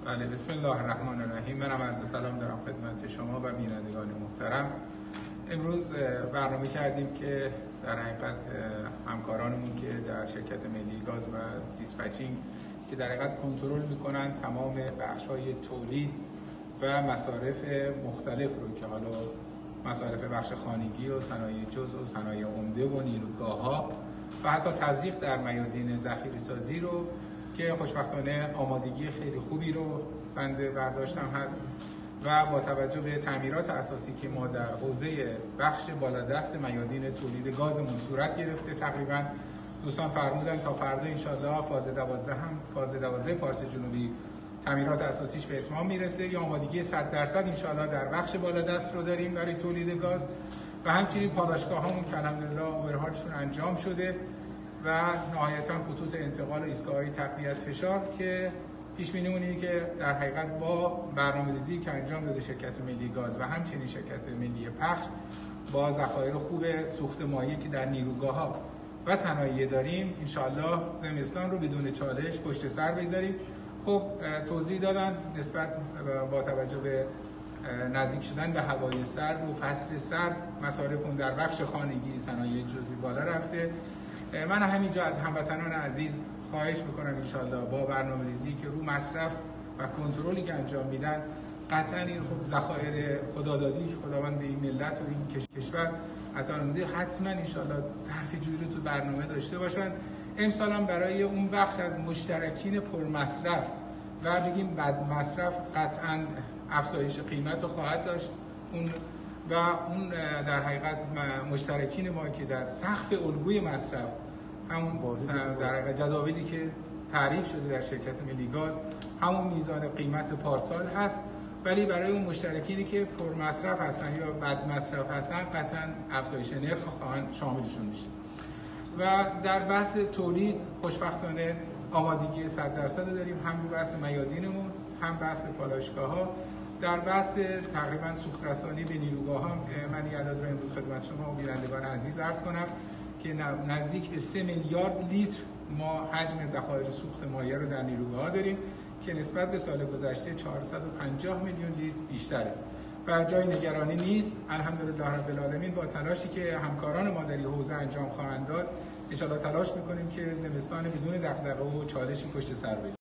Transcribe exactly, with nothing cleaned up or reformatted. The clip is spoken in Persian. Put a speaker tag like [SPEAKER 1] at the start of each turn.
[SPEAKER 1] بله، بسم الله الرحمن الرحیم. منم عرض سلام دارم خدمت شما و بینندگان محترم. امروز برنامه کردیم که در حقیقت همکارانمون که در شرکت ملی گاز و دیسپچینگ که در حقیقت کنترل میکنن تمام بخش‌های تولید و مصارف مختلف رو که حالا مصارف بخش خانگی و صنایع جزء و صنایع عمده و نیروگاه‌ها و حتی تزریق در میادین ذخیره‌سازی رو که خوشبختانه آمادگی خیلی خوبی رو بنده برداشتم هست و با توجه به تعمیرات اساسی که ما در حوزه بخش بالادست میادین تولید گازمون صورت گرفته، تقریبا دوستان فرمودن تا فردا انشالله فاز دوازده هم فاز دوازده پارس جنوبی تعمیرات اساسیش به اتمام میرسه. یا آمادگی صد درصد انشالله در بخش بالادست رو داریم برای تولید گاز و همچنین پالایشگاه‌هامون که الحمدلله اوورهالشون انجام شده و نهایتاً خطوط انتقال و ایستگاه‌های تقویت فشار که پیش بینیمون اینه که در حقیقت با برنامه‌ریزی که انجام داده شرکت ملی گاز و همچنین شرکت ملی پخش با ذخایر خوب سوخت مایع که در نیروگاه‌ها و صنایع داریم انشالله زمستان رو بدون چالش پشت سر بگذاریم. خب توضیح دادن نسبت با توجه به نزدیک شدن به هوای سرد و فصل سرد مصارف اون در بخش خانگی صنایع جزئی بالا رفته. من همینجا از هموطنان عزیز خواهش میکنم انشالله با برنامه‌ریزی که رو مصرف و کنترلی که انجام میدن قطعا این خب ذخایر خدادادی که خداوند به این ملت و این کشور عطا نموده حتما انشالله صرف جویی رو تو برنامه داشته باشن. امسال هم برای اون بخش از مشترکین پرمصرف و بگیم بد مصرف قطعا افزایش قیمت رو خواهد داشت اون و اون در حقیقت مشترکین ما که در سقف الگوی مصرف همون در حقیقت جداولی که تعریف شده در شرکت ملی گاز همون میزان قیمت پارسال هست، ولی برای اون مشترکینی که پرمصرف هستن یا بد مصرف هستن قطعا افزایش نرخ خواهند شاملشون میشه. و در بحث تولید خوشبختانه آمادگی صد درصد داریم، هم رو بحث میادینمون هم بحث پالایشگاه‌ها. در بحث تقریبا سوخت رسانی به نیروگاه ها من این عدد رو امروز خدمت شما و بینندگان عزیز عرض کنم که نزدیک به سه میلیارد لیتر ما حجم ذخایر سوخت مایع رو در نیروگاه ها داریم که نسبت به سال گذشته چهارصد و پنجاه میلیون لیتر بیشتره و جای نگرانی نیست. الحمدلله رب العالمین با تلاشی که همکاران ما در این حوزه انجام خواهند داد ان شاءالله تلاش میکنیم که زمستان بدون دغدغه و چالشی پشت سر بگذاریم.